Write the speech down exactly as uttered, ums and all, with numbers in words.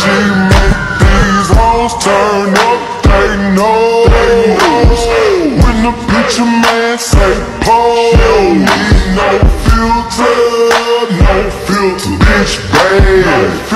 She make these hoes turn up, they know. When the picture man say pose, don't need no filter, no filter, bitch bad.